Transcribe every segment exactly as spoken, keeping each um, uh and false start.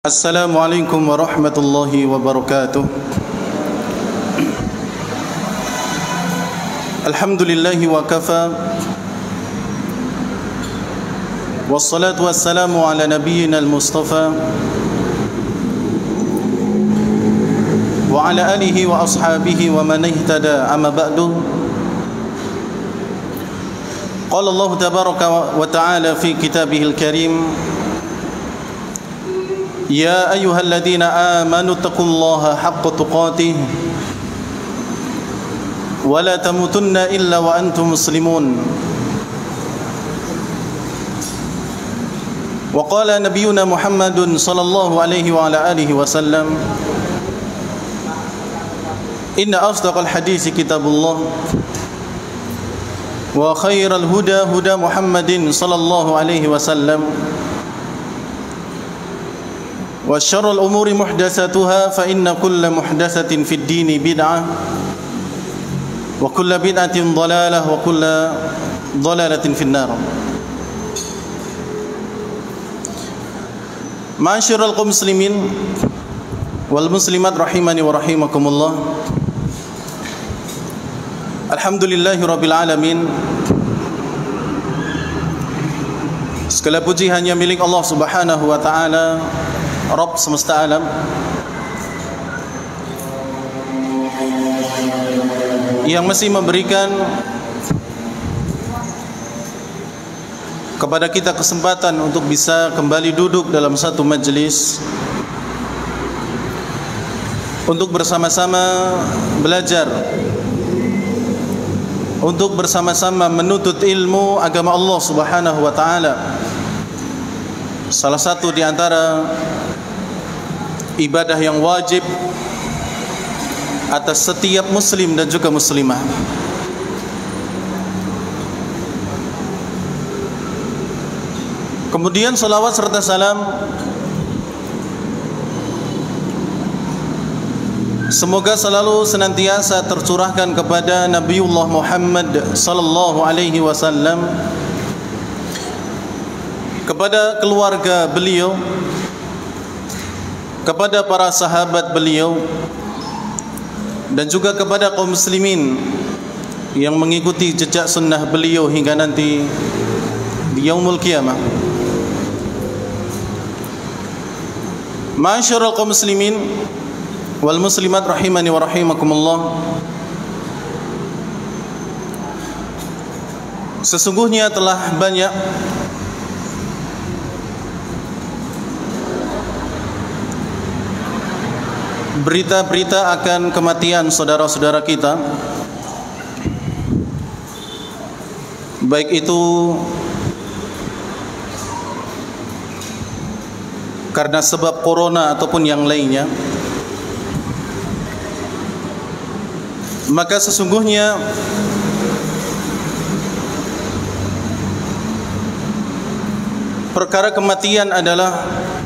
Assalamualaikum warahmatullahi wabarakatuh. Alhamdulillahi wa kafa. Wassalatu wassalamu ala nabiyyina al-mustafa wa ala alihi wa ashabihi wa man ihtada amma ba'du. Qala Allah tabaraka wa ta'ala fi kitabihil karim: Ya ayyuhalladzina amanu taqullaha haqqa tuqatih wa la tamutunna illa wa antum muslimun. Wa qala nabiyyuna Muhammadun sallallahu alaihi wa ala alihi wasallam: Inna asdaqal hadisi kitabullah wa khairal huda huda Muhammadin sallallahu alaihi wasallam wa syarrul umuri muhdatsatuha fa inna kulla muhdatsatin fid dini bid'ah wa kulla bid'atin dhalalah wa kulla dhalalatin finnar. Ma'asyiral qaum muslimin wal muslimat rahimani wa rahimakumullah. Alhamdulillahi rabbil alamin. Segala puji hanya milik Allah Subhanahu wa taala, Rabb semesta alam, yang masih memberikan kepada kita kesempatan untuk bisa kembali duduk dalam satu majelis untuk bersama-sama belajar, untuk bersama-sama menuntut ilmu agama Allah Subhanahu wa taala. Salah satu di antara ibadah yang wajib atas setiap muslim dan juga muslimah. Kemudian salawat serta salam semoga selalu senantiasa tercurahkan kepada Nabiullah Muhammad sallallahu alaihi wasallam, kepada keluarga beliau, kepada para sahabat beliau, dan juga kepada kaum muslimin yang mengikuti jejak sunnah beliau hingga nanti di yaumul qiyamah. Ma'asyiral kaum muslimin wal muslimat rahimani wa rahimakumullah. Sesungguhnya telah banyak berita-berita akan kematian saudara-saudara kita, baik itu karena sebab corona ataupun yang lainnya. Maka sesungguhnya perkara kematian adalah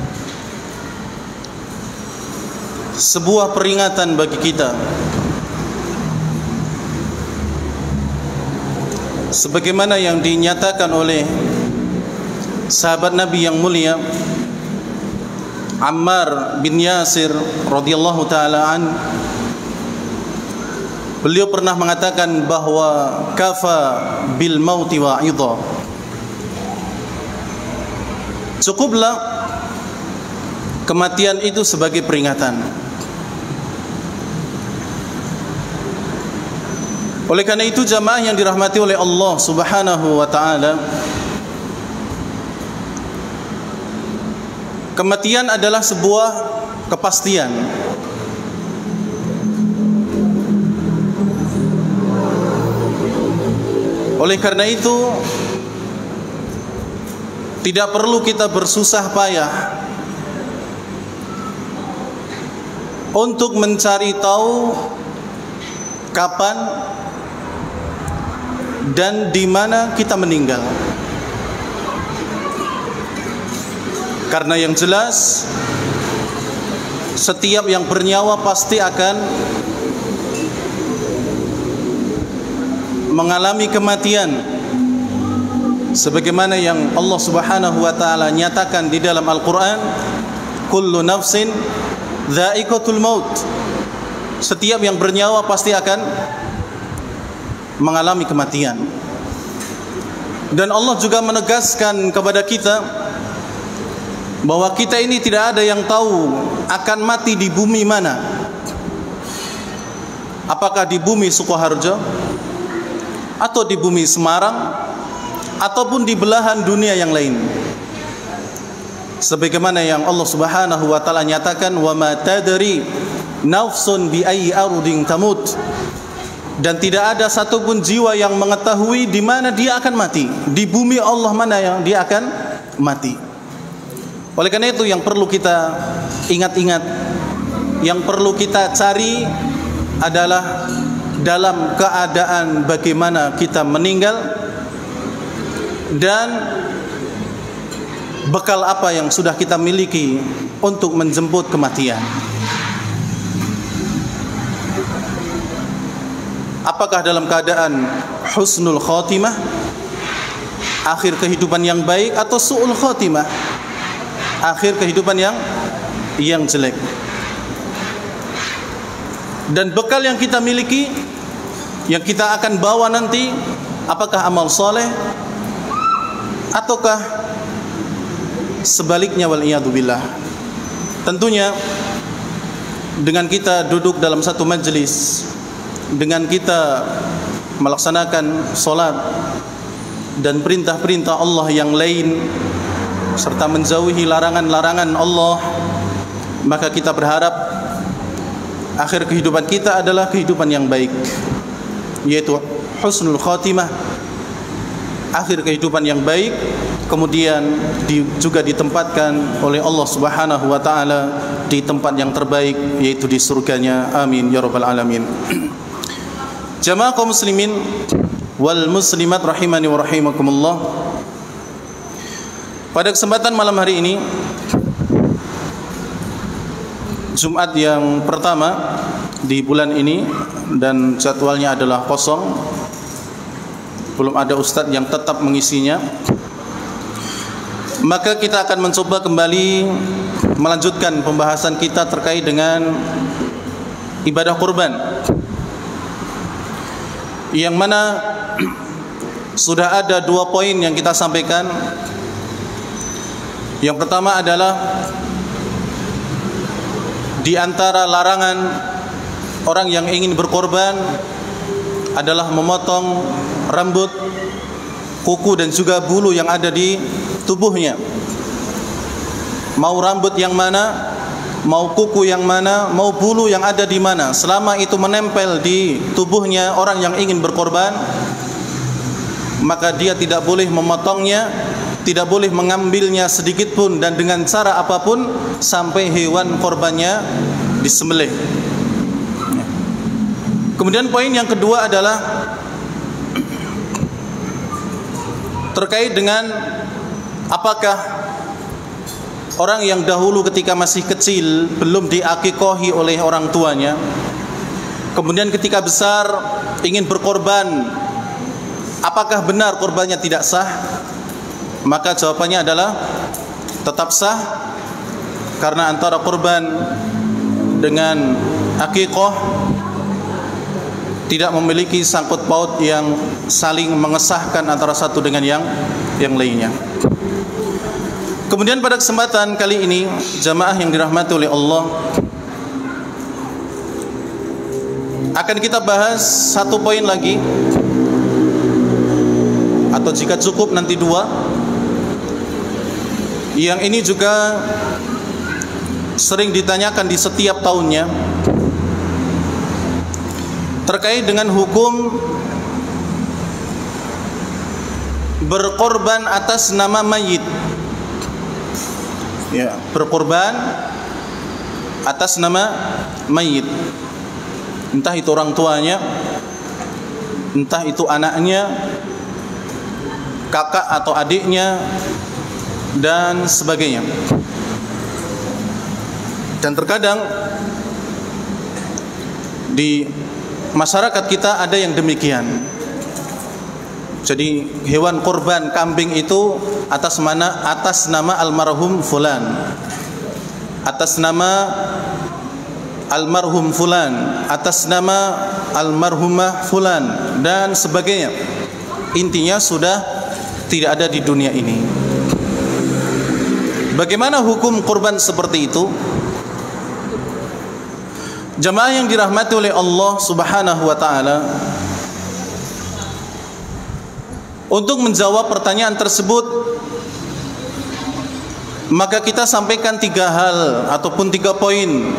sebuah peringatan bagi kita, sebagaimana yang dinyatakan oleh sahabat Nabi yang mulia Ammar bin Yasir radhiyallahu taala an. Beliau pernah mengatakan bahwa kafa bil mauti wa'idha, cukuplah kematian itu sebagai peringatan. Oleh karena itu, jamaah yang dirahmati oleh Allah Subhanahu wa taala, kematian adalah sebuah kepastian. Oleh karena itu, tidak perlu kita bersusah payah untuk mencari tahu kapan dan di mana kita meninggal. Karena yang jelas, setiap yang bernyawa pasti akan mengalami kematian, sebagaimana yang Allah Subhanahu wa taala nyatakan di dalam Al-Qur'an, kullu nafsin dha'iqatul maut. Setiap yang bernyawa pasti akan mengalami kematian. Dan Allah juga menegaskan kepada kita bahwa kita ini tidak ada yang tahu akan mati di bumi mana. Apakah di bumi Sukoharjo, atau di bumi Semarang, ataupun di belahan dunia yang lain. Sebagaimana yang Allah Subhanahu wa taala nyatakan, wa ma tadri nafsun bi ayyi ardin tamut. Dan tidak ada satupun jiwa yang mengetahui di mana dia akan mati, di bumi Allah mana yang dia akan mati. Oleh karena itu yang perlu kita ingat-ingat, yang perlu kita cari adalah dalam keadaan bagaimana kita meninggal dan bekal apa yang sudah kita miliki untuk menjemput kematian. Apakah dalam keadaan husnul khotimah, akhir kehidupan yang baik, atau su'ul khotimah, akhir kehidupan yang yang jelek. Dan bekal yang kita miliki, yang kita akan bawa nanti, apakah amal soleh ataukah sebaliknya, wal'iyadzubillah. Tentunya dengan kita duduk dalam satu majelis, dengan kita melaksanakan solat dan perintah-perintah Allah yang lain, serta menjauhi larangan-larangan Allah, maka kita berharap akhir kehidupan kita adalah kehidupan yang baik, yaitu husnul khatimah, akhir kehidupan yang baik, kemudian di, juga ditempatkan oleh Allah Subhanahu wa taala di tempat yang terbaik, yaitu di surganya. Amin ya rabbal alamin. Jamaah kaum muslimin wal muslimat rahimani wa rahimakumullah. Pada kesempatan malam hari ini, Jumat yang pertama di bulan ini, dan jadwalnya adalah kosong, belum ada ustadz yang tetap mengisinya, maka kita akan mencoba kembali melanjutkan pembahasan kita terkait dengan ibadah kurban, yang mana sudah ada dua poin yang kita sampaikan. Yang pertama adalah di antara larangan orang yang ingin berkorban adalah memotong rambut, kuku, dan juga bulu yang ada di tubuhnya. Mau rambut yang mana, mau kuku yang mana, mau bulu yang ada di mana, selama itu menempel di tubuhnya orang yang ingin berkorban, maka dia tidak boleh memotongnya, tidak boleh mengambilnya sedikit pun, dan dengan cara apapun sampai hewan korbannya disembelih. Kemudian poin yang kedua adalah terkait dengan apakah orang yang dahulu ketika masih kecil belum diakikohi oleh orang tuanya, kemudian ketika besar ingin berkorban, apakah benar korbannya tidak sah? Maka jawabannya adalah tetap sah, karena antara korban dengan akikoh tidak memiliki sangkut paut yang saling mengesahkan antara satu dengan yang yang lainnya. Kemudian pada kesempatan kali ini, jamaah yang dirahmati oleh Allah, akan kita bahas satu poin lagi, atau jika cukup nanti dua. Yang ini juga sering ditanyakan di setiap tahunnya, terkait dengan hukum berkorban atas nama mayit. Ya, berkorban atas nama mayit, entah itu orang tuanya, entah itu anaknya, kakak atau adiknya, dan sebagainya. Dan terkadang di masyarakat kita ada yang demikian. Jadi hewan korban kambing itu atas mana atas nama almarhum fulan, atas nama almarhum fulan, atas nama almarhumah fulan dan sebagainya. Intinya sudah tidak ada di dunia ini. Bagaimana hukum kurban seperti itu? Jamaah yang dirahmati oleh Allah Subhanahu wa taala, untuk menjawab pertanyaan tersebut, maka kita sampaikan tiga hal ataupun tiga poin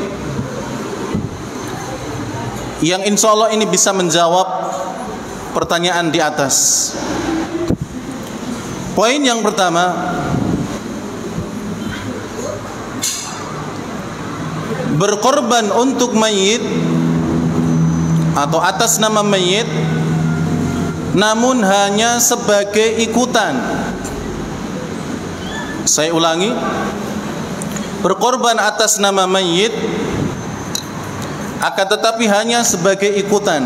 yang insya Allah ini bisa menjawab pertanyaan di atas. Poin yang pertama, berkorban untuk mayit atau atas nama mayit, namun hanya sebagai ikutan. Saya ulangi, berkorban atas nama mayit akan tetapi hanya sebagai ikutan.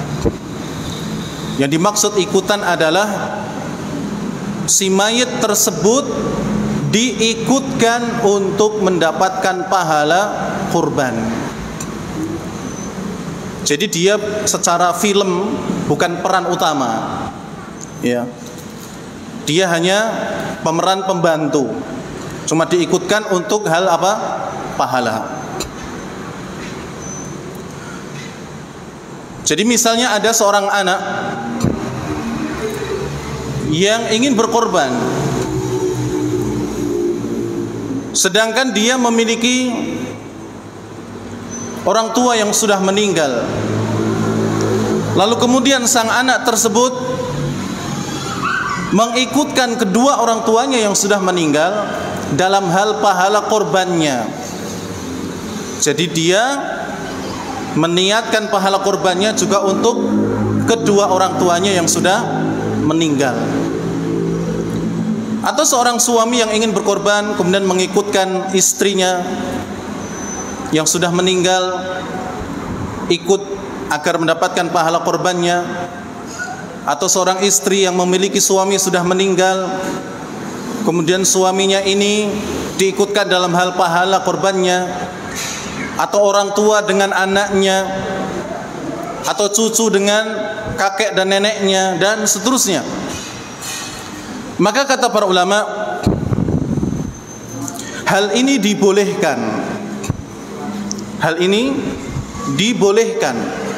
Yang dimaksud ikutan adalah si mayit tersebut diikutkan untuk mendapatkan pahala kurban. Jadi dia secara film bukan peran utama, ya. Dia hanya pemeran pembantu. Cuma diikutkan untuk hal apa? Pahala. Jadi misalnya ada seorang anak yang ingin berkorban, sedangkan dia memiliki orang tua yang sudah meninggal. Lalu kemudian sang anak tersebut mengikutkan kedua orang tuanya yang sudah meninggal dalam hal pahala korbannya. Jadi dia meniatkan pahala korbannya juga untuk kedua orang tuanya yang sudah meninggal. Atau seorang suami yang ingin berkorban kemudian mengikutkan istrinya yang sudah meninggal ikut agar mendapatkan pahala korbannya. Atau seorang istri yang memiliki suami sudah meninggal, kemudian suaminya ini diikutkan dalam hal pahala korbannya. Atau orang tua dengan anaknya, atau cucu dengan kakek dan neneknya, dan seterusnya. Maka kata para ulama, hal ini dibolehkan. Hal ini dibolehkan.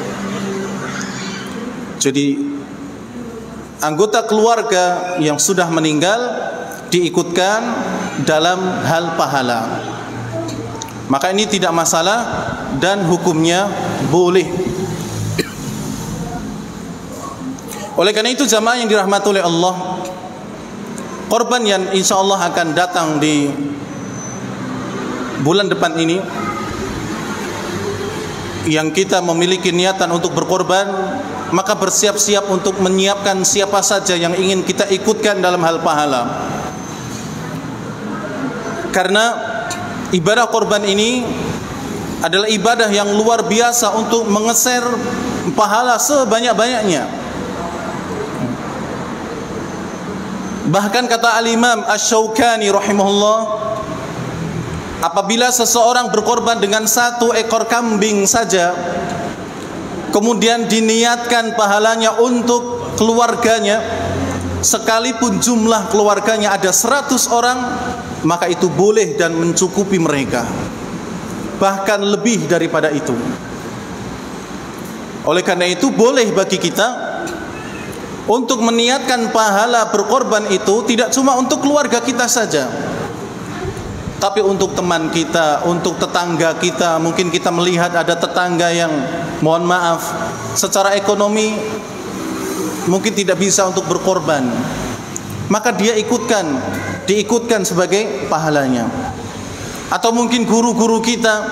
Jadi anggota keluarga yang sudah meninggal diikutkan dalam hal pahala. Maka ini tidak masalah dan hukumnya boleh. Oleh karena itu jamaah yang dirahmati oleh Allah, korban yang insya Allah akan datang di bulan depan ini, yang kita memiliki niatan untuk berkorban, maka bersiap-siap untuk menyiapkan siapa saja yang ingin kita ikutkan dalam hal pahala. Karena ibadah korban ini adalah ibadah yang luar biasa untuk mengeser pahala sebanyak-banyaknya. Bahkan kata Al-Imam Asy-Syaukani rahimahullah, apabila seseorang berkorban dengan satu ekor kambing saja, kemudian diniatkan pahalanya untuk keluarganya, sekalipun jumlah keluarganya ada seratus orang, maka itu boleh dan mencukupi mereka, bahkan lebih daripada itu. Oleh karena itu boleh bagi kita untuk meniatkan pahala berkorban itu tidak cuma untuk keluarga kita saja, tapi untuk teman kita, untuk tetangga kita. Mungkin kita melihat ada tetangga yang mohon maaf secara ekonomi mungkin tidak bisa untuk berkorban, maka dia ikutkan, diikutkan sebagai pahalanya. Atau mungkin guru-guru kita,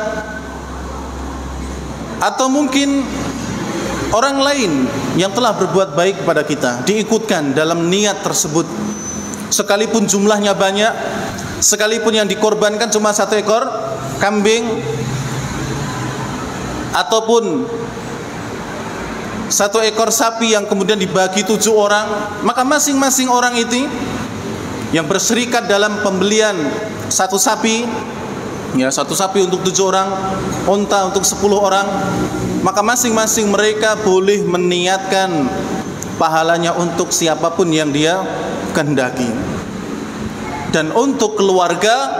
atau mungkin orang lain yang telah berbuat baik kepada kita, diikutkan dalam niat tersebut. Sekalipun jumlahnya banyak, sekalipun yang dikorbankan cuma satu ekor kambing, ataupun satu ekor sapi yang kemudian dibagi tujuh orang, maka masing-masing orang itu yang berserikat dalam pembelian satu sapi Ya, satu sapi untuk tujuh orang, unta untuk sepuluh orang, maka masing-masing mereka boleh meniatkan pahalanya untuk siapapun yang dia kehendaki. Dan untuk keluarga,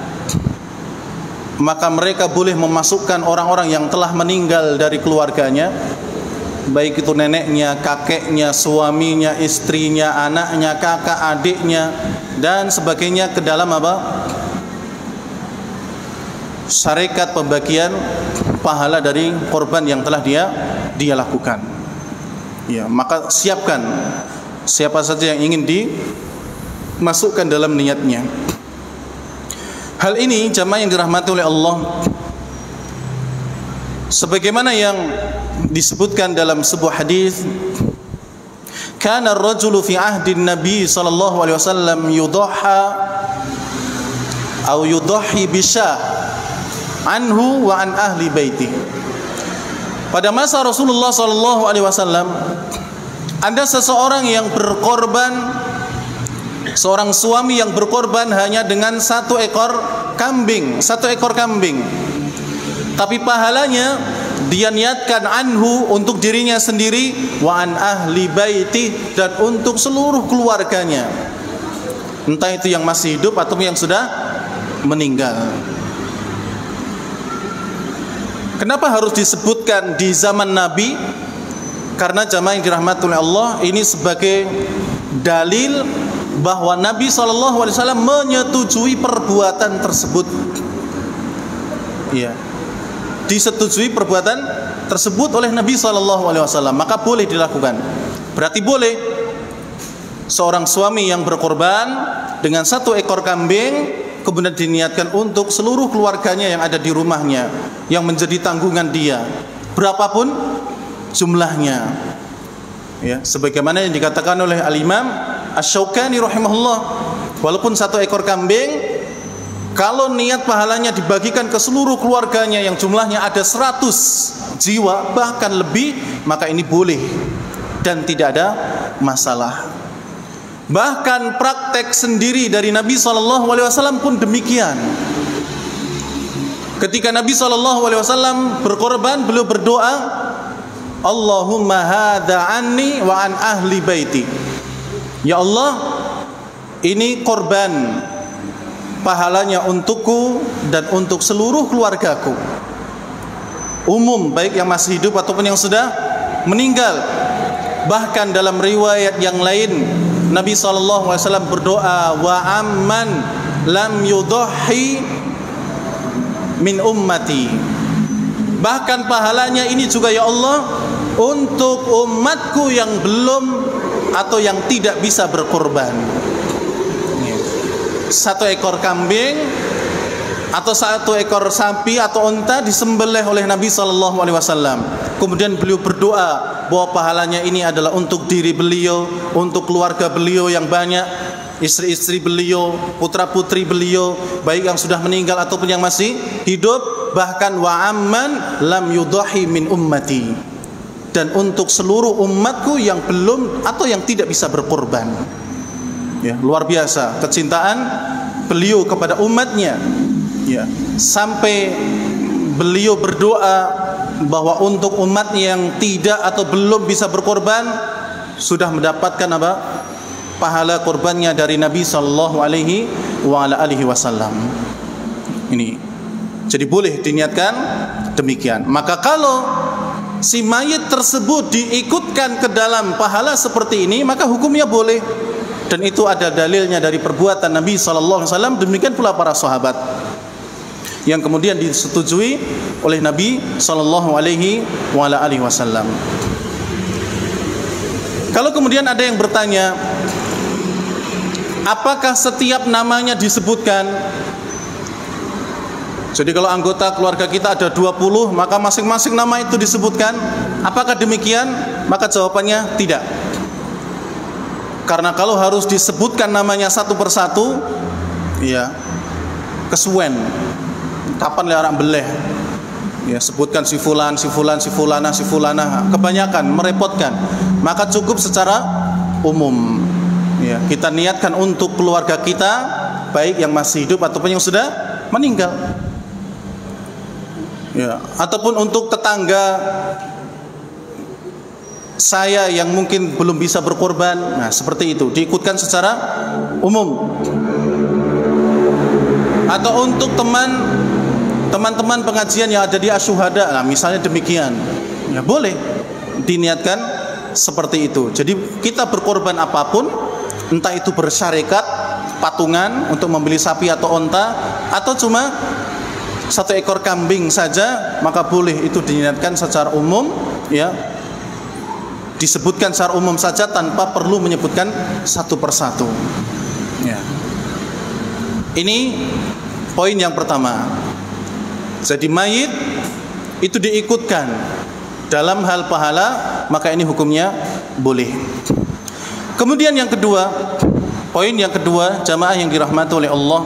maka mereka boleh memasukkan orang-orang yang telah meninggal dari keluarganya, baik itu neneknya, kakeknya, suaminya, istrinya, anaknya, kakak, adiknya, dan sebagainya, ke dalam apa? Syarikat pembagian pahala dari korban yang telah dia dia lakukan. Ya, maka siapkan siapa saja yang ingin dimasukkan dalam niatnya. Hal ini jamaah yang dirahmati oleh Allah, sebagaimana yang disebutkan dalam sebuah hadis, kana ar-rajulu fi ahdi Nabi sallallahu alaihi wasallam yudahha atau yudahi bisyah anhu wa an ahli baiti. Pada masa Rasulullah sallallahu alaihi wasallam ada seseorang yang berkorban, seorang suami yang berkorban hanya dengan satu ekor kambing, satu ekor kambing. Tapi pahalanya dia niatkan anhu untuk dirinya sendiri, wa an ahli baiti, dan untuk seluruh keluarganya, entah itu yang masih hidup atau yang sudah meninggal. Kenapa harus disebutkan di zaman Nabi? Karena jamaah yang dirahmati oleh Allah, ini sebagai dalil bahwa Nabi shallallahu alaihi wasallam menyetujui perbuatan tersebut. Ya, disetujui perbuatan tersebut oleh Nabi shallallahu alaihi wasallam, maka boleh dilakukan. Berarti boleh seorang suami yang berkorban dengan satu ekor kambing, kemudian diniatkan untuk seluruh keluarganya yang ada di rumahnya, yang menjadi tanggungan dia, berapapun jumlahnya. Ya, sebagaimana yang dikatakan oleh Al-Imam Asy-Syaukani rahimahullah, walaupun satu ekor kambing, kalau niat pahalanya dibagikan ke seluruh keluarganya yang jumlahnya ada seratus jiwa bahkan lebih, maka ini boleh dan tidak ada masalah. Bahkan praktek sendiri dari Nabi shallallahu alaihi wasallam pun demikian. Ketika Nabi shallallahu alaihi wasallam berkorban, beliau berdoa, Allahumma hadza anni wa an ahli baiti. Ya Allah, ini korban, pahalanya untukku dan untuk seluruh keluargaku, umum, baik yang masih hidup ataupun yang sudah meninggal. Bahkan dalam riwayat yang lain, Nabi shallallahu alaihi wasallam berdoa, wa amman lam yudahi min ummati. Bahkan pahalanya ini juga ya Allah untuk umatku yang belum atau yang tidak bisa berkorban. Satu ekor kambing atau satu ekor sapi atau unta disembelih oleh Nabi shallallahu alaihi wasallam. Kemudian beliau berdoa bahwa pahalanya ini adalah untuk diri beliau, untuk keluarga beliau yang banyak, istri-istri beliau, putra-putri beliau, baik yang sudah meninggal ataupun yang masih hidup, bahkan wa amman lam yudahi min ummati, dan untuk seluruh umatku yang belum atau yang tidak bisa berkorban. Ya, luar biasa kecintaan beliau kepada umatnya. Ya, sampai beliau berdoa bahwa untuk umatnya yang tidak atau belum bisa berkorban sudah mendapatkan apa? Pahala korbannya dari Nabi sallallahu alaihi wa ala alihi wasallam. Ini. Jadi boleh diniatkan demikian. Maka kalau si mayit tersebut diikutkan ke dalam pahala seperti ini, maka hukumnya boleh. Dan itu ada dalilnya dari perbuatan Nabi sallallahu alaihi wasallam, demikian pula para sahabat, yang kemudian disetujui oleh Nabi sallallahu alaihi wasallam. Kalau kemudian ada yang bertanya, apakah setiap namanya disebutkan? Jadi kalau anggota keluarga kita ada dua puluh, maka masing-masing nama itu disebutkan? Apakah demikian? Maka jawabannya tidak. Karena kalau harus disebutkan namanya satu persatu, ya kesuwen. Kapan le orang beleh? Ya, sebutkan si fulan, si fulan, si fulana, si fulana, kebanyakan merepotkan. Maka cukup secara umum. Ya, kita niatkan untuk keluarga kita, baik yang masih hidup ataupun yang sudah meninggal. ya, ataupun untuk tetangga saya yang mungkin belum bisa berkorban, nah seperti itu diikutkan secara umum. Atau untuk teman teman-teman pengajian yang ada di asyuhada, nah misalnya demikian, ya boleh diniatkan seperti itu. Jadi kita berkorban apapun, entah itu bersyarikat, patungan untuk membeli sapi atau onta, atau cuma satu ekor kambing saja, maka boleh itu diniatkan secara umum, ya, disebutkan secara umum saja tanpa perlu menyebutkan satu persatu, ya. Ini poin yang pertama. Jadi mayit itu diikutkan dalam hal pahala, maka ini hukumnya boleh. Kemudian yang kedua, poin yang kedua, jamaah yang dirahmati oleh Allah,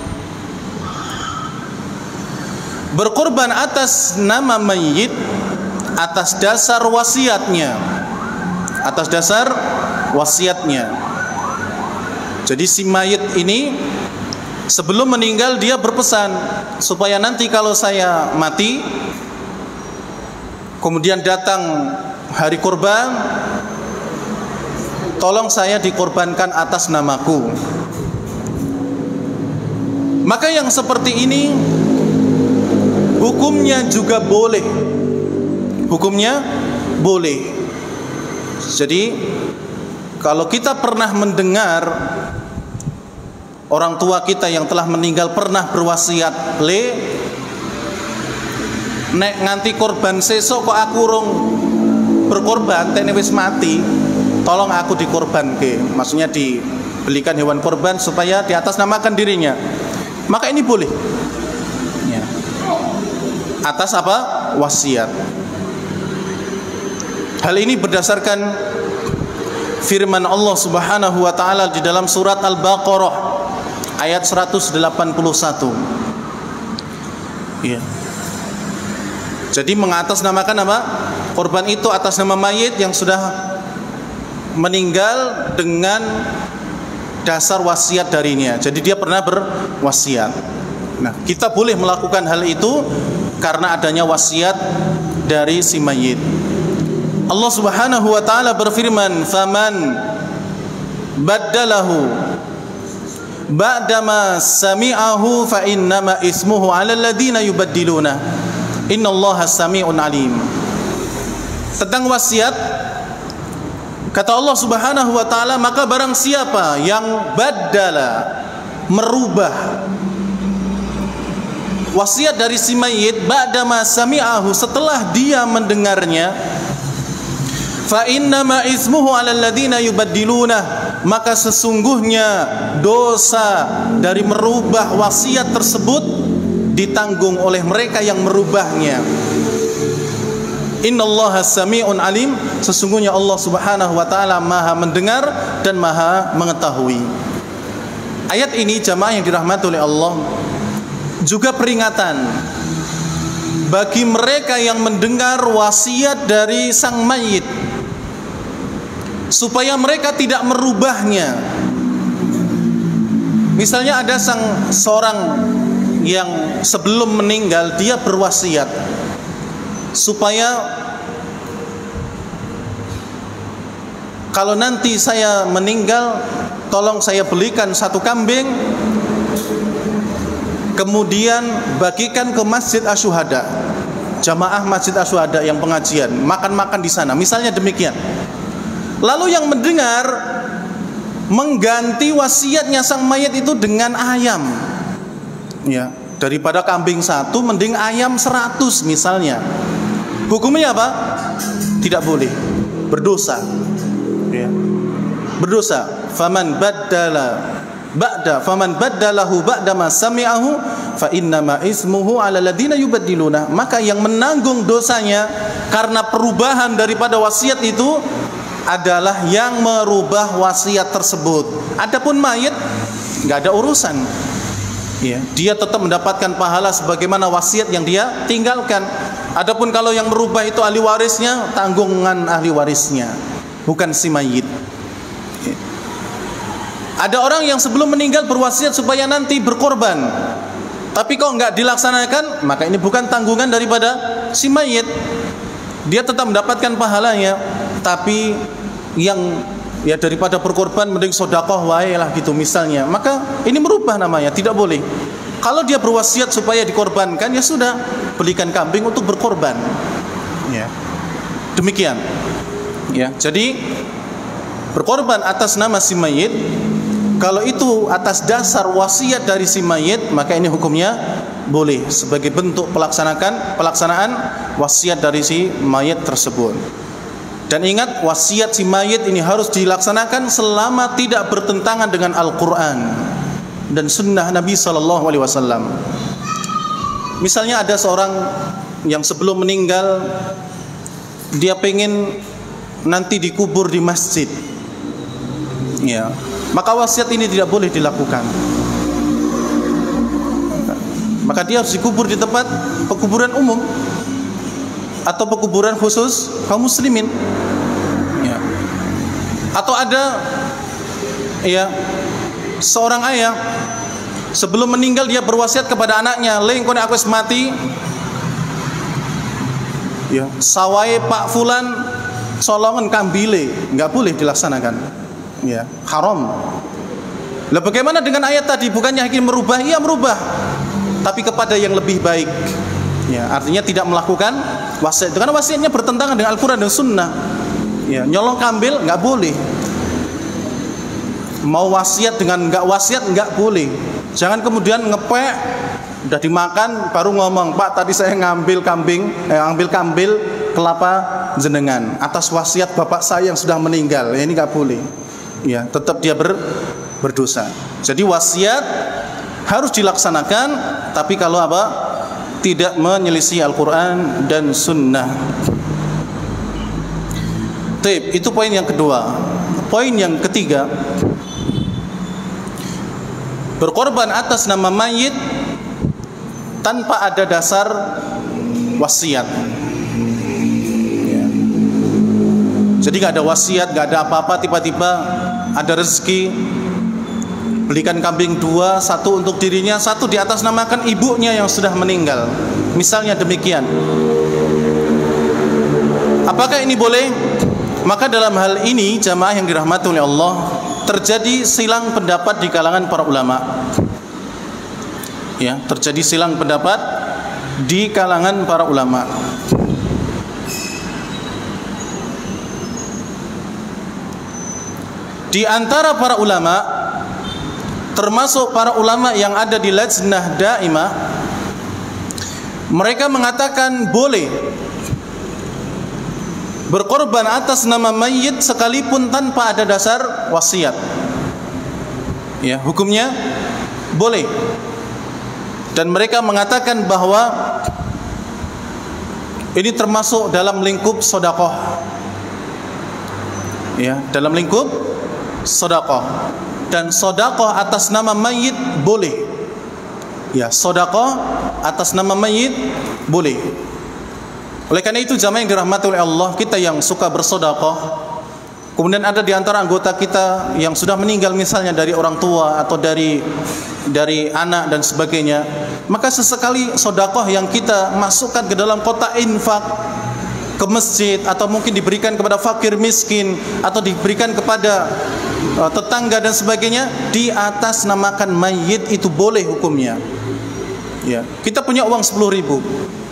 berkorban atas nama mayit atas dasar wasiatnya, atas dasar wasiatnya. Jadi si mayit ini sebelum meninggal dia berpesan supaya nanti kalau saya mati, kemudian datang hari kurban, tolong saya dikorbankan atas namaku. Maka yang seperti ini hukumnya juga boleh, hukumnya boleh. Jadi kalau kita pernah mendengar orang tua kita yang telah meninggal pernah berwasiat, le nek nganti korban sesok kok aku rong berkorban, tene wis mati, tolong aku dikorbanke. Maksudnya dibelikan hewan korban supaya di atas namakan dirinya. Maka ini boleh, ya. Atas apa? Wasiat. Hal ini berdasarkan firman Allah Subhanahu wa taala di dalam surat Al-Baqarah ayat seratus delapan puluh satu. Ya. Jadi mengatasnamakan apa? Korban itu atas nama mayit yang sudah meninggal dengan dasar wasiat darinya. Jadi dia pernah berwasiat. Nah, kita boleh melakukan hal itu karena adanya wasiat dari si mayit. Allah Subhanahu wa taala berfirman, "Faman baddalahu ba'dama sami'ahu fa innama ismuhu 'alal ladzina yubaddiluna. Innallaha sami'un 'alim." Tentang wasiat, kata Allah Subhanahu wa taala, maka barang siapa yang baddala, merubah wasiat dari si mayit, ba'dama sami'ahu, setelah dia mendengarnya, fa innama ismuhu 'alal ladzina yubaddiluna, maka sesungguhnya dosa dari merubah wasiat tersebut ditanggung oleh mereka yang merubahnya. Innallaha sami'un alim, sesungguhnya Allah Subhanahu wa taala Maha mendengar dan Maha mengetahui. Ayat ini jamaah yang dirahmati oleh Allah juga peringatan bagi mereka yang mendengar wasiat dari sang mayit, supaya mereka tidak merubahnya. Misalnya ada sang seorang yang sebelum meninggal dia berwasiat supaya kalau nanti saya meninggal tolong saya belikan satu kambing, kemudian bagikan ke Masjid Asyuhada, jamaah Masjid Asyuhada yang pengajian, makan-makan di sana, misalnya demikian. Lalu yang mendengar mengganti wasiatnya sang mayat itu dengan ayam, ya, daripada kambing satu mending ayam seratus misalnya. Hukumnya apa? Tidak boleh, berdosa, ya. Berdosa. Faman baddala ba'da faman baddalahu ba'da ma sami'ahu fa innama ismuhu 'alal ladzina yubaddiluna, maka yang menanggung dosanya karena perubahan daripada wasiat itu adalah yang merubah wasiat tersebut. Adapun mayit enggak ada urusan, ya, dia tetap mendapatkan pahala sebagaimana wasiat yang dia tinggalkan. Adapun kalau yang merubah itu ahli warisnya, tanggungan ahli warisnya, bukan si mayit. Ada orang yang sebelum meninggal berwasiat supaya nanti berkorban, Tapi kok nggak dilaksanakan, maka ini bukan tanggungan daripada si mayit. Dia tetap mendapatkan pahalanya, tapi yang ya daripada berkorban mending sedekah wae lah gitu misalnya. Maka ini merubah namanya, tidak boleh. Kalau dia berwasiat supaya dikorbankan, ya sudah, belikan kambing untuk berkorban. Ya. Demikian. Ya, jadi berkorban atas nama si mayit, kalau itu atas dasar wasiat dari si mayit, maka ini hukumnya boleh sebagai bentuk pelaksanakan pelaksanaan wasiat dari si mayit tersebut. Dan ingat, wasiat si mayit ini harus dilaksanakan selama tidak bertentangan dengan Al-Quran dan sunnah Nabi Sallallahu Alaihi Wasallam. Misalnya ada seorang yang sebelum meninggal dia pengen nanti dikubur di masjid, ya, maka wasiat ini tidak boleh dilakukan. Maka dia harus dikubur di tempat pekuburan umum atau pekuburan khusus kaum muslimin, ya. Atau ada ya seorang ayah sebelum meninggal dia berwasiat kepada anaknya, "Leng kono aku wis mati, ya, sawai Pak Fulan solongan kambile," nggak boleh dilaksanakan, ya, haram. Lah bagaimana dengan ayat tadi? Bukannya ingin merubah? Iya merubah, tapi kepada yang lebih baik, ya, artinya tidak melakukan wasiat, karena wasiatnya bertentangan dengan Al-Quran dan Sunnah, ya. Nyolong kambil nggak boleh, mau wasiat dengan nggak wasiat nggak boleh. Jangan kemudian ngepek udah dimakan baru ngomong, "Pak, tadi saya ngambil kambing, eh, ngambil kambil kelapa jenengan atas wasiat bapak saya yang sudah meninggal." Ya, ini nggak boleh, ya, tetap dia ber, berdosa. Jadi wasiat harus dilaksanakan, tapi kalau apa? Tidak menyelisih Al-Quran dan Sunnah. Tip, itu poin yang kedua. Poin yang ketiga, berkorban atas nama mayit tanpa ada dasar wasiat, ya. Jadi nggak ada wasiat, nggak ada apa-apa, tiba-tiba ada rezeki, belikan kambing dua, satu untuk dirinya, satu di atas namakan ibunya yang sudah meninggal, misalnya demikian. Apakah ini boleh? Maka dalam hal ini jamaah yang dirahmati oleh Allah, terjadi silang pendapat di kalangan para ulama, ya, terjadi silang pendapat di kalangan para ulama. Di antara para ulama, termasuk para ulama yang ada di Lajnah Daimah, mereka mengatakan boleh berkorban atas nama mayit sekalipun tanpa ada dasar wasiat, ya, hukumnya boleh. Dan mereka mengatakan bahwa ini termasuk dalam lingkup sedekah, ya, dalam lingkup sedekah. Dan sedekah atas nama mayit boleh, ya, sedekah atas nama mayit boleh. Oleh karena itu jamaah yang dirahmati oleh Allah, kita yang suka bersedekah, kemudian ada di antara anggota kita yang sudah meninggal, misalnya dari orang tua atau dari dari anak dan sebagainya, maka sesekali sedekah yang kita masukkan ke dalam kotak infak ke masjid, atau mungkin diberikan kepada fakir miskin, atau diberikan kepada uh, tetangga dan sebagainya, di atas namakan mayit, itu boleh hukumnya, ya. Kita punya uang sepuluh ribu,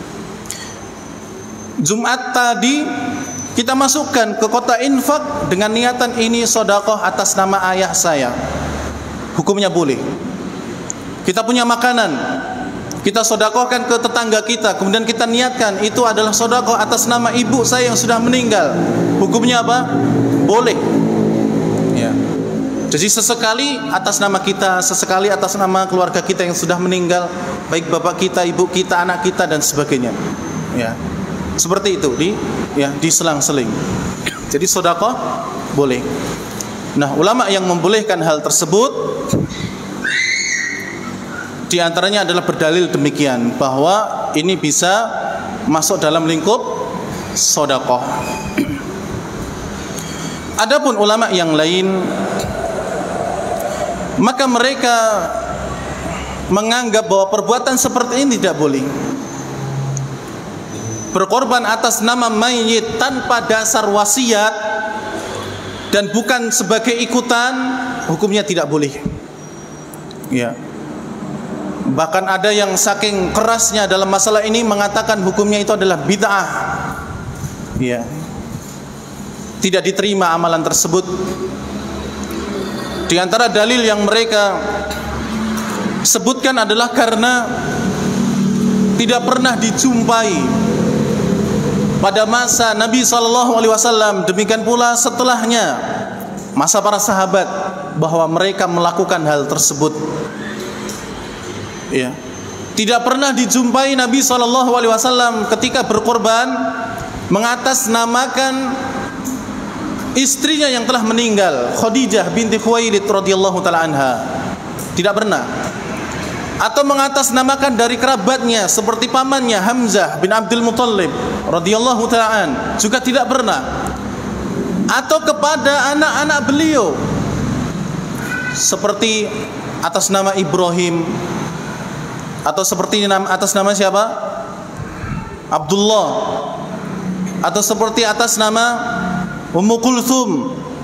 Jumat tadi kita masukkan ke kotak infak dengan niatan ini sedekah atas nama ayah saya, hukumnya boleh. Kita punya makanan, kita sedekahkan ke tetangga kita, kemudian kita niatkan itu adalah sedekah atas nama ibu saya yang sudah meninggal, hukumnya apa? Boleh, ya. Jadi sesekali atas nama kita, sesekali atas nama keluarga kita yang sudah meninggal, baik bapak kita, ibu kita, anak kita dan sebagainya, ya. Seperti itu, di ya diselang-seling. Jadi sedekah boleh. Nah, ulama yang membolehkan hal tersebut di antaranya adalah berdalil demikian, bahwa ini bisa masuk dalam lingkup sedekah. Adapun ulama yang lain, maka mereka menganggap bahwa perbuatan seperti ini tidak boleh. Berkorban atas nama mayit tanpa dasar wasiat dan bukan sebagai ikutan, hukumnya tidak boleh. Ya. Bahkan ada yang saking kerasnya dalam masalah ini mengatakan hukumnya itu adalah bid'ah. Ya. Tidak diterima amalan tersebut. Di antara dalil yang mereka sebutkan adalah karena tidak pernah dijumpai pada masa Nabi shallallahu alaihi wasallam, demikian pula setelahnya masa para sahabat, bahwa mereka melakukan hal tersebut. Ya. Tidak pernah dijumpai Nabi shallallahu alaihi wasallam ketika berkorban mengatasnamakan istrinya yang telah meninggal, Khadijah binti Khuwailid radhiyallahu taala anha. Tidak pernah. Atau mengatasnamakan dari kerabatnya seperti pamannya Hamzah bin Abdul Muttalib radhiyallahu ta'ala, juga tidak pernah. Atau kepada anak-anak beliau seperti atas nama Ibrahim, atau seperti atas nama siapa? Abdullah, atau seperti atas nama Ummu Kulthum,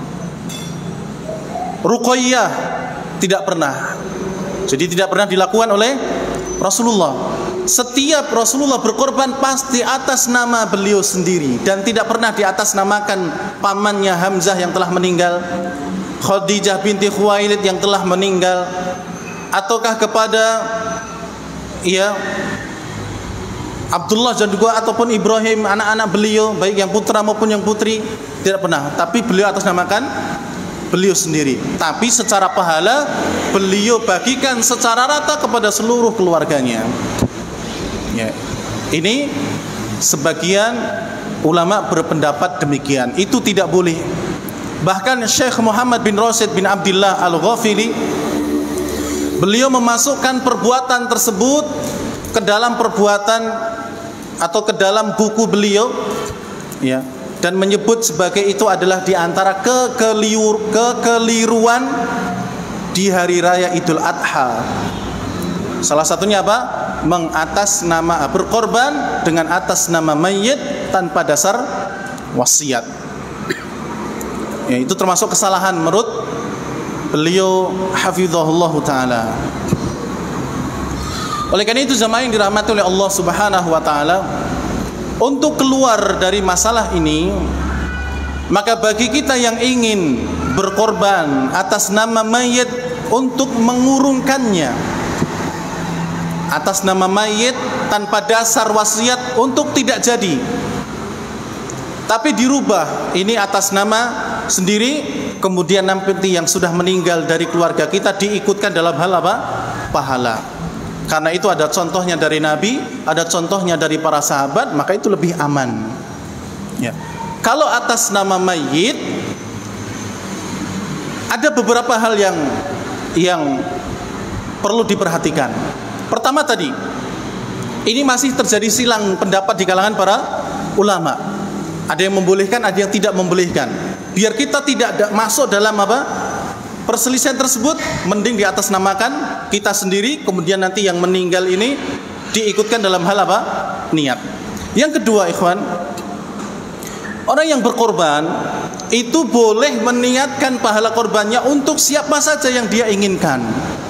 Ruqayyah, tidak pernah. Jadi tidak pernah dilakukan oleh Rasulullah. Setiap Rasulullah berkorban pasti atas nama beliau sendiri, dan tidak pernah di atas namakan pamannya Hamzah yang telah meninggal, Khadijah binti Khuwailid yang telah meninggal, ataukah kepada ya Abdullah dan juga ataupun Ibrahim, anak-anak beliau baik yang putra maupun yang putri, tidak pernah. Tapi beliau atas namakan beliau sendiri. Tapi secara pahala beliau bagikan secara rata kepada seluruh keluarganya. Ya. Ini sebagian ulama berpendapat demikian. Itu tidak boleh. Bahkan Syekh Muhammad bin Rasyid bin Abdullah Al-Ghafili, beliau memasukkan perbuatan tersebut ke dalam perbuatan atau ke dalam buku beliau, ya, dan menyebut sebagai itu adalah diantara kekeliru, kekeliruan di hari raya Idul Adha. Salah satunya apa? Mengatas nama berkorban dengan atas nama mayit tanpa dasar wasiat. Ya, itu termasuk kesalahan menurut beliau hafizahullah taala. Oleh karena itu jamaah yang dirahmati oleh Allah Subhanahu wa taala, untuk keluar dari masalah ini, maka bagi kita yang ingin berkorban atas nama mayit untuk mengurungkannya, atas nama mayit tanpa dasar wasiat untuk tidak jadi, tapi dirubah ini atas nama sendiri, kemudian nanti yang sudah meninggal dari keluarga kita diikutkan dalam hal apa? Pahala. Karena itu ada contohnya dari Nabi, ada contohnya dari para sahabat, maka itu lebih aman. Ya. Kalau atas nama mayit, ada beberapa hal yang yang perlu diperhatikan. Pertama tadi, ini masih terjadi silang pendapat di kalangan para ulama. Ada yang membolehkan, ada yang tidak membolehkan. Biar kita tidak masuk dalam apa? Perselisihan tersebut, mending di atas namakan kita sendiri, kemudian nanti yang meninggal ini diikutkan dalam hal apa? Niat. Yang kedua, ikhwan, orang yang berkorban itu boleh meniatkan pahala korbannya untuk siapa saja yang dia inginkan.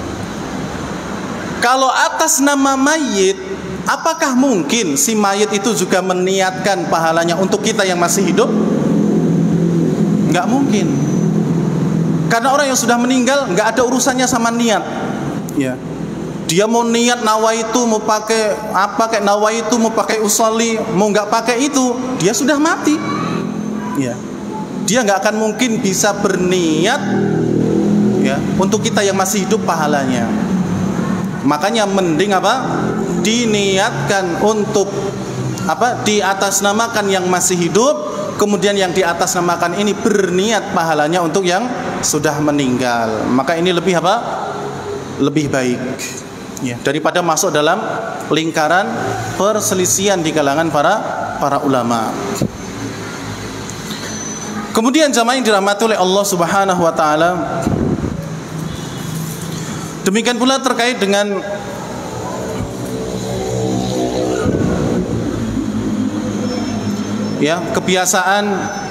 Kalau atas nama mayit, apakah mungkin si mayit itu juga meniatkan pahalanya untuk kita yang masih hidup? Enggak mungkin. Karena orang yang sudah meninggal nggak ada urusannya sama niat, ya. Dia mau niat nawaitu, mau pakai apa kayak nawaitu, mau pakai usolli, mau nggak pakai itu, dia sudah mati, ya. Dia nggak akan mungkin bisa berniat, ya, untuk kita yang masih hidup pahalanya. Makanya mending apa? Diniatkan untuk apa? Diatasnamakan yang masih hidup, kemudian yang diatasnamakan ini berniat pahalanya untuk yang sudah meninggal. Maka ini lebih apa? Lebih baik, ya, daripada masuk dalam lingkaran perselisihan di kalangan para para ulama. Kemudian jamaah yang dirahmati oleh Allah Subhanahu wa taala, demikian pula terkait dengan ya, kebiasaan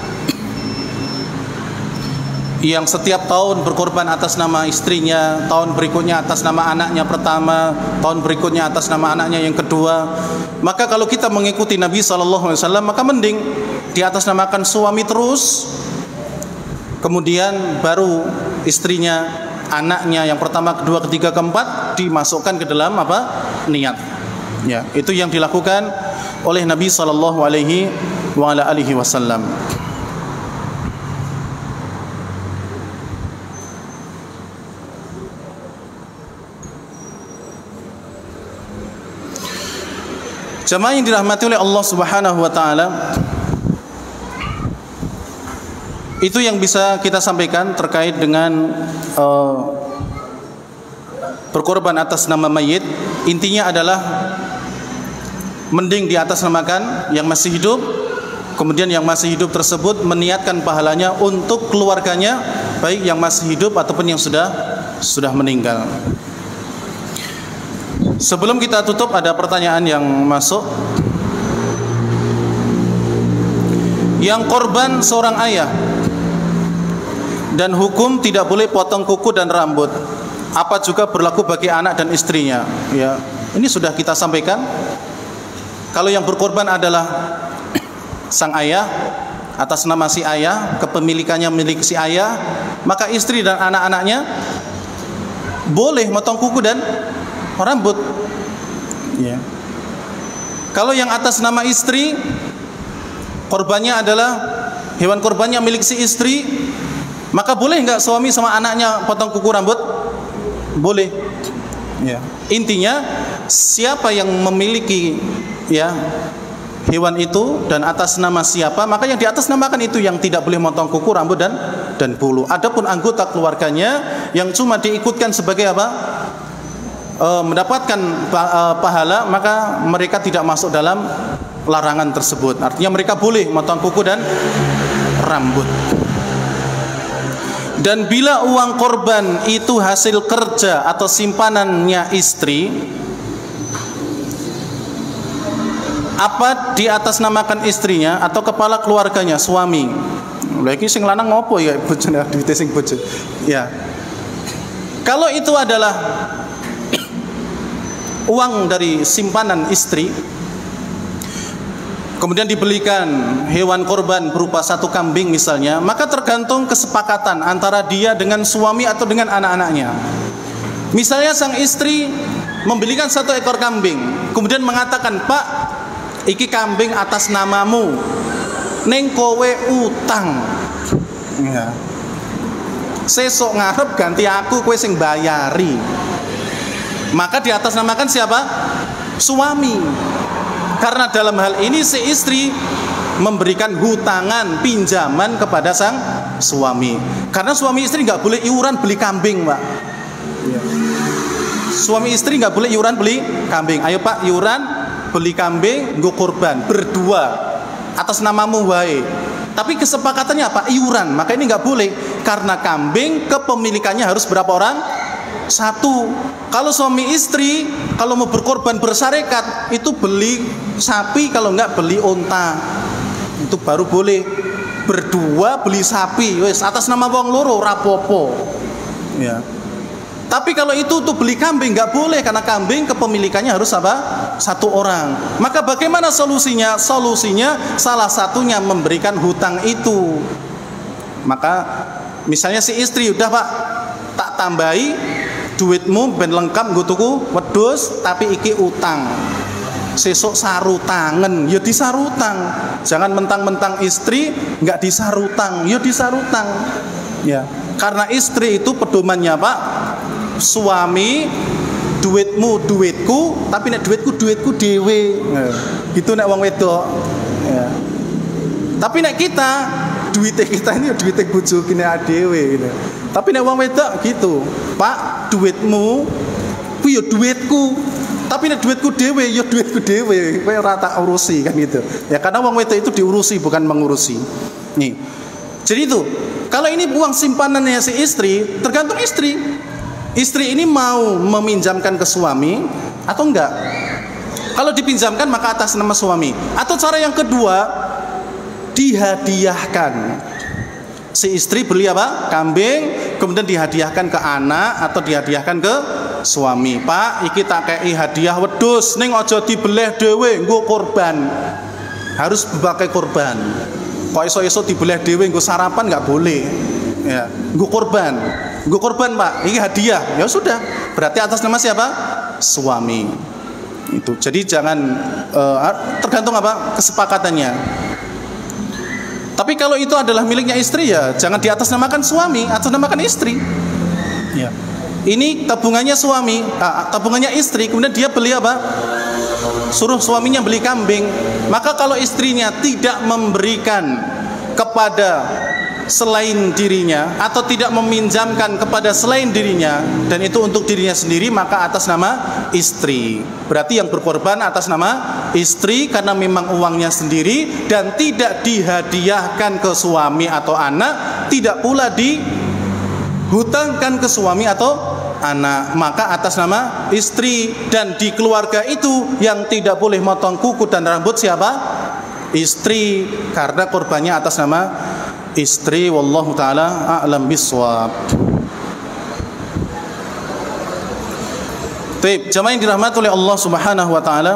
yang setiap tahun berkorban atas nama istrinya, tahun berikutnya atas nama anaknya pertama, tahun berikutnya atas nama anaknya yang kedua. Maka kalau kita mengikuti Nabi shallallahu alaihi wasallam, maka mending di atas namakan suami terus, kemudian baru istrinya, anaknya yang pertama, kedua, ketiga, keempat dimasukkan ke dalam apa? Niat. Ya, itu yang dilakukan oleh Nabi shallallahu alaihi wasallam. Jamaah yang dirahmati oleh Allah Subhanahu wa taala, itu yang bisa kita sampaikan terkait dengan uh, berkorban atas nama mayit. Intinya adalah mending di atas namakan yang masih hidup, kemudian yang masih hidup tersebut meniatkan pahalanya untuk keluarganya, baik yang masih hidup ataupun yang sudah sudah meninggal. Sebelum kita tutup, ada pertanyaan yang masuk. Yang korban seorang ayah dan hukum tidak boleh potong kuku dan rambut, apa juga berlaku bagi anak dan istrinya? Ya, ini sudah kita sampaikan. Kalau yang berkorban adalah sang ayah, atas nama si ayah, kepemilikannya milik si ayah, maka istri dan anak-anaknya boleh motong kuku dan rambut. Ya. Kalau yang atas nama istri, korbannya adalah hewan korbannya milik si istri, maka boleh nggak suami sama anaknya potong kuku rambut? Boleh. Ya. Intinya siapa yang memiliki ya hewan itu dan atas nama siapa, maka yang di atas namakan itu yang tidak boleh motong kuku, rambut dan dan bulu. Adapun anggota keluarganya yang cuma diikutkan sebagai apa? E, mendapatkan e, pahala, maka mereka tidak masuk dalam larangan tersebut. Artinya mereka boleh motong kuku dan rambut. Dan bila uang korban itu hasil kerja atau simpanannya istri, apa di atas namakan istrinya atau kepala keluarganya, suami. Lagi sing lanang ngopo ya bojone duwite sing bojo. Ya. Kalau itu adalah uang dari simpanan istri, kemudian dibelikan hewan korban berupa satu kambing misalnya, maka tergantung kesepakatan antara dia dengan suami atau dengan anak-anaknya. Misalnya sang istri membelikan satu ekor kambing, kemudian mengatakan, "Pak, iki kambing atas namamu, neng kowe utang. Ya. Sesok ngarep ganti aku, kowe sing bayari." Maka di atas namakan siapa? Suami. Karena dalam hal ini si istri memberikan hutangan, pinjaman kepada sang suami. Karena suami istri nggak boleh iuran beli kambing, Pak. Ya. Suami istri nggak boleh iuran beli kambing. Ayo Pak, iuran beli kambing, nggo kurban berdua atas namamu wae. Tapi kesepakatannya apa? Iuran. Maka ini nggak boleh karena kambing kepemilikannya harus berapa orang? Satu. Kalau suami istri kalau mau berkorban bersyarekat itu beli sapi, kalau nggak beli unta. Itu baru boleh. Berdua beli sapi, wes atas nama wong loro rapopo. Ya. Tapi kalau itu tuh beli kambing nggak boleh karena kambing kepemilikannya harus apa? Satu orang. Maka bagaimana solusinya? Solusinya salah satunya memberikan hutang itu. Maka misalnya si istri, udah Pak, tak tambahi duitmu ben lengkap nggo tuku wedhus tapi iki utang. Sesuk sarutangen, ya disarutang. Jangan mentang-mentang istri nggak disarutang, ya disarutang. Ya. Karena istri itu pedomannya Pak, suami duitmu duitku, tapi nek duitku duitku dhewe. Nah, gitu nek wong wedok. Ya. Tapi nek kita duit kita ini duit bojo kene dhewe gitu. Tapi nek wong wedok gitu, Pak, duitmu ku ya duitku. Tapi nek duitku dhewe ya duitku dhewe. Kowe ora tak urusi kan gitu. Ya karena wong wedok itu diurusi bukan mengurusi. Nih. Jadi itu, kalau ini uang simpanannya si istri, tergantung istri. Istri ini mau meminjamkan ke suami atau enggak? Kalau dipinjamkan maka atas nama suami. Atau cara yang kedua, dihadiahkan. Si istri beli apa? Kambing, kemudian dihadiahkan ke anak atau dihadiahkan ke suami. Pak, iki tak kei hadiah wedhus, ning aja dibeleh dhewe, nggo korban. Harus pakai korban. Kok iso-iso dibeleh dhewe nggo sarapan nggak boleh. Ya, nggo korban. Nggo korban, Pak. Ini hadiah. Ya sudah. Berarti atas nama siapa? Suami. Itu. Jadi jangan uh, tergantung apa? Kesepakatannya. Tapi kalau itu adalah miliknya istri, ya jangan di atas namakan suami, atas namakan istri. Ya. Ini tabungannya suami, ah, tabungannya istri, kemudian dia beli apa? Suruh suaminya beli kambing. Maka kalau istrinya tidak memberikan kepada selain dirinya atau tidak meminjamkan kepada selain dirinya, dan itu untuk dirinya sendiri, maka atas nama istri. Berarti yang berkorban atas nama istri karena memang uangnya sendiri dan tidak dihadiahkan ke suami atau anak, tidak pula dihutangkan ke suami atau anak, maka atas nama istri. Dan di keluarga itu yang tidak boleh motong kuku dan rambut siapa? Istri, karena korbannya atas nama istri. Wallahu taala a'lam bissawab. Baik, jamaah yang dirahmati oleh Allah Subhanahu wa taala.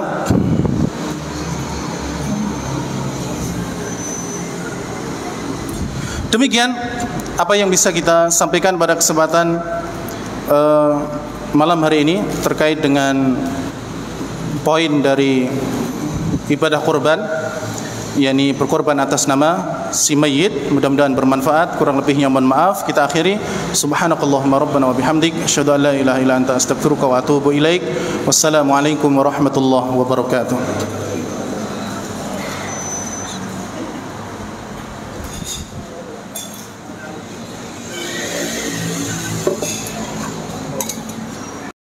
Demikian apa yang bisa kita sampaikan pada kesempatan uh, malam hari ini terkait dengan poin dari ibadah kurban, yakni berkorban atas nama si mayyit. Mudah-mudahan bermanfaat. Kurang lebihnya mohon maaf. Kita akhiri. Subhanakallahumma rabbana wa bihamdik asyhadu an la ilaha illa anta astaghfiruka wa atubu ilaik. Wassalamualaikum warahmatullahi wabarakatuh.